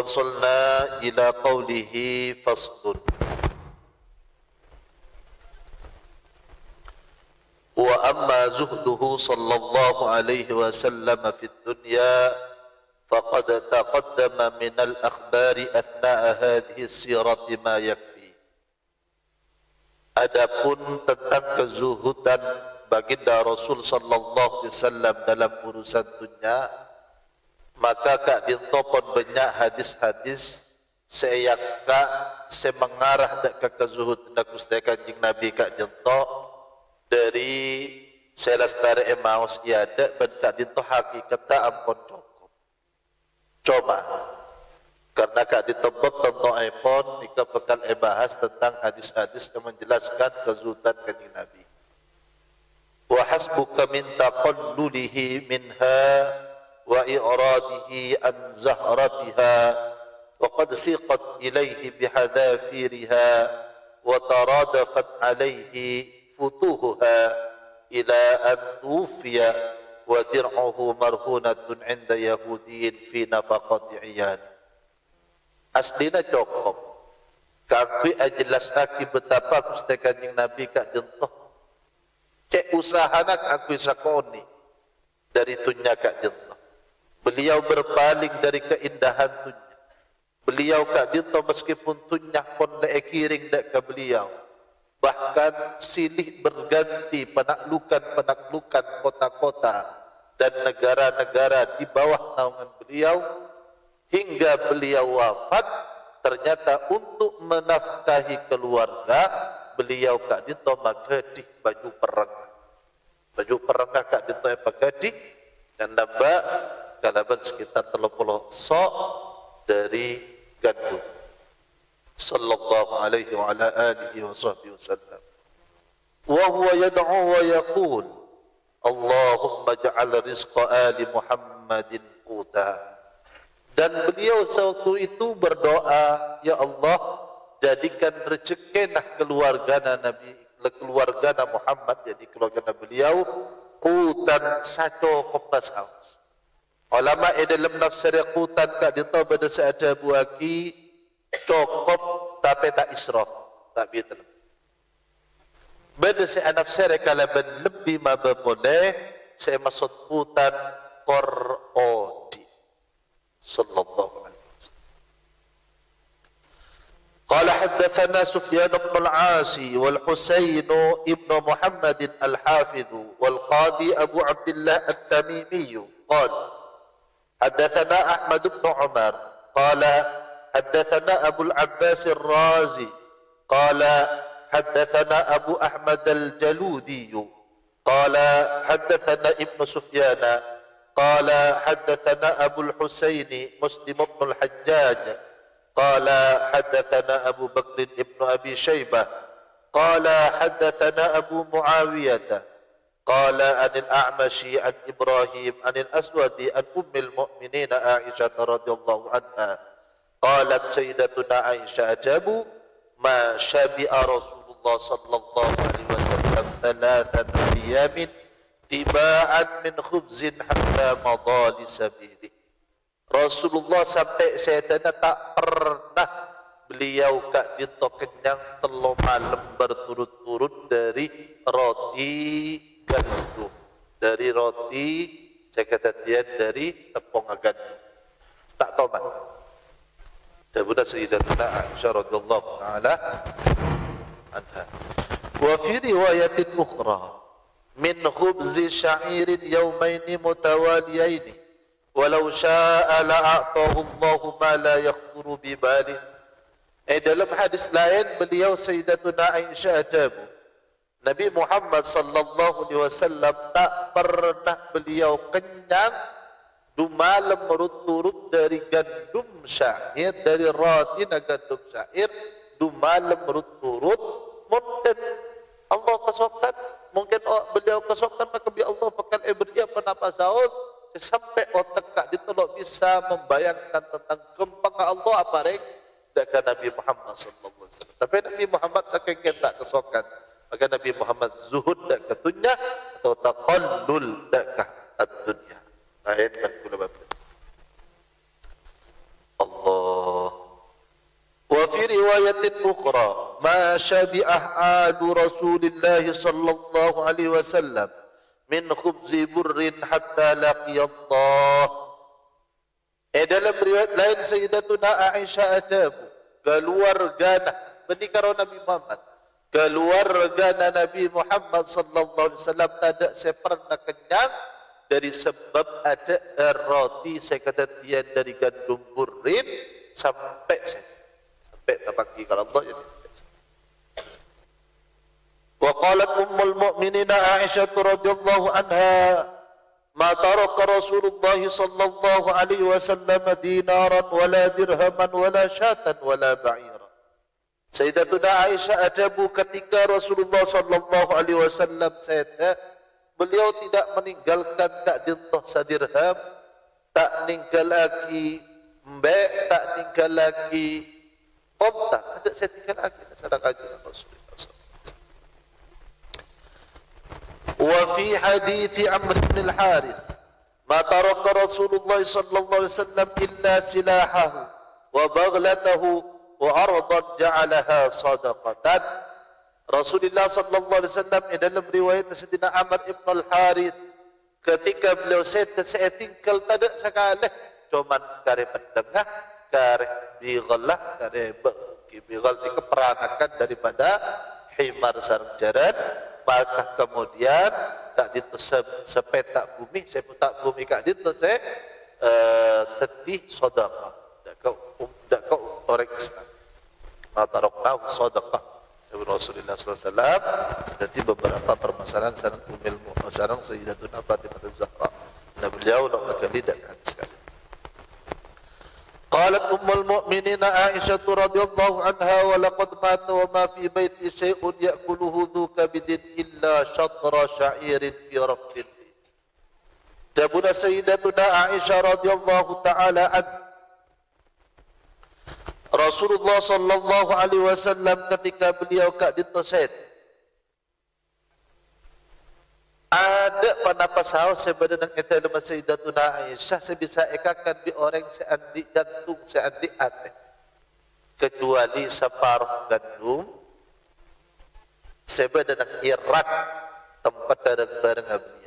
وصلنا إلى قوله فصل وأما زهده صلى الله عليه وسلم في الدنيا فقد تقدم من الأخبار أثناء هذه السيرة ما يكفي. Adapun tentang kezuhudan baginda Rasul sallallahu alaihi wasallam dalam urusan dunia, maka kak dintopon banyak hadis-hadis saya kak semengarah dak ke kezuhud dak kustekan jing Nabi kak dintok dari selastare emaus iada ben kak dintok hakikat ampun cukup. Coba karena kak ditebak tentang iPhone jika bekal bahas tentang hadis-hadis yang menjelaskan kezuhudan kanjeng Nabi. Wa hasbuka min taqallulihi minha wa i'radihi an zahratiha wa qad siqat ilayhi bihadafiriha wa taradafat alayhi futuhuha ila an tufiya wa dir'uhu marhunatun 'inda yahudiyin fi nafaqati 'iyad. Aslina cukup kakui ajelas aki betapa kusti kanjeng Nabi kak jentoh cek usaha nak akui sakoni dari tunya kak jentoh. Beliau berpaling dari keindahan tunya. Beliau kak jentoh meskipun tunya pun kiring dak ke beliau. Bahkan silih berganti penaklukan kota-kota dan negara-negara di bawah naungan beliau. Hingga beliau wafat, ternyata untuk menafkahi keluarga, beliau kak dito magadi baju perang. Baju perang kak dito magadi dan nambah kalaban sekitar 30 sok dari gandum. Sallallahu alaihi wa ala alihi wa sahbihi wasallam. Wa huwa yad'u wa yaqul Allahumma ja'al rizqa ali Muhammadin quta. Dan beliau sewaktu itu berdoa, ya Allah, jadikan rezeki keluarga Nabi, keluarga Muhammad, jadi keluarga beliau qutan satu kopas haus. Ulama dalam nafsir qutan kak dinto beda seada buaki cukup tapi tak israf, tak bitan. Beda seada nafsir kalau lebih maba boleh saya maksud qutan Qur'odi. صلى الله عليه وسلم. قال حدثنا سفيان بن العاصي والحسين ابن محمد الحافظ والقاضي أبو عبد الله التميمي قال حدثنا أحمد بن عمر قال حدثنا أبو العباس الرازي قال حدثنا أبو أحمد الجلودي قال حدثنا ابن سفيان قال حدثنا أبو الحسين مسلم بن الحجاج قال حدثنا أبو بكر بن أبي شيبة قال حدثنا أبو معاوية قال عن الأعمش عن إبراهيم عن الأسود عن أم المؤمنين عائشة رضي الله عنها قالت سيدتنا عائشة أجابوا ما شبع رسول الله صلى الله عليه وسلم 3 أيام tibaan min khubzin hatta madali sabili. Rasulullah sampai sayatana tak pernah beliau kak dito kenyang 3 malam berturut-turut dari roti gandum. Dari roti cakatatian dari tepung gandum. Tak tomat. Dabuna sayyidatuna Aisyah radhiyallahu ta'ala anha. Wa fi riwayatin ukhra min khubzi sya'irin yawmaini mutawaliyaini walau sya'a la'atahu Allahu ma la yakhturu bi bali. Dalam hadis lain beliau Sayyidatuna Aisyah ajabu Nabi Muhammad sallallahu alaihi wasallam tak pernah beliau kenyang 2 malam berturut dari gandum syair, dari roti gandum syair 2 malam berturut. Mungkin Allah kesokkan, mungkin beliau kesokkan maka biar Allah bakal berikan penapas haus sampai otak kak ditolak bisa membayangkan tentang kempang Allah apa rek dekat Nabi Muhammad sallallahu alaihi wasallam. Tapi Nabi Muhammad saking tak kesokkan, maka Nabi Muhammad zuhud dak ketunya atau taqallul dak ad-dunya. Lain kan kula bapak. Allah riwayatin ukhra, ma syabi'ah alu Rasulillah sallallahu alaihi wasallam min khubzi burrin hatta laqiyallah. Dalam riwayat lain Sayyidatuna Aisyah ajabu, keluarga menikah Nabi Muhammad, keluarga Nabi Muhammad sallallahu alaihi wasallam tidak saya pernah kenyang dari sebab ada roti saya kata dia dari gandum burrin sampai tabaki kalau Allah jadi. Wa qalat ummul mu'minin Aisyah radhiyallahu anha, ma taraka Rasulullah sallallahu alaihi wasallam dinaran wala dirhaman wala syatan wala ba'ira. Sayyidatuna Aisyah ajabu ketika Rasulullah sallallahu alaihi wasallam sayyidah, beliau tidak meninggalkan tak dintoh sadirham, tak ninggal lagi mbek, tak ninggal lagi kontak, ada saya tinggal lagi sedekah Rasulullah. Wa fi hadits Amr bin al-Harith, ma taraka Rasulullah sallallahu alaihi wasallam illa silahahu wa baghlatahu wa ardan ja'alaha sadaqatan. Rasulullah sallallahu alaihi wasallam dalam riwayat Sayyidina Amr bin al-Harith, ketika beliau saya tinggal tak ada sekali, cuman kare pendengah, kare bighalah, kare bighal ini keperanakan daripada himar sarung jaran. Maka kemudian tak ditu sepetak bumi, saya putak bumi kak ditu saya tetih sedekah. Dak kau orang Islam. Matarokna sedekah. Rasulullah sallallahu alaihi wasallam. Jadi beberapa permasalahan sareng ilmu sareng Sayyidatuna Fatimah Az-Zahra. Nah beliau nak kali dekat sekali. Qalat ummul mu'minin Aisyah radhiyallahu anha, wa laqad mata wa ma fi baiti syai'un ya'kuluhu dhu kabidin illa syatra sya'irin fi rafdin. Jabuna Sayyidatuna Aisyah radhiyallahu ta'ala anha, Rasulullah sallallahu alaihi wasallam ketika beliau kat ditoset ada pada pasal sebenarnya kita dalam Sayyidatuna Aisyah saya bisa ekakan di orang seandi jantung seandi ate kecuali separuh gandum sebenarnya Irak tempat ada barang beliau.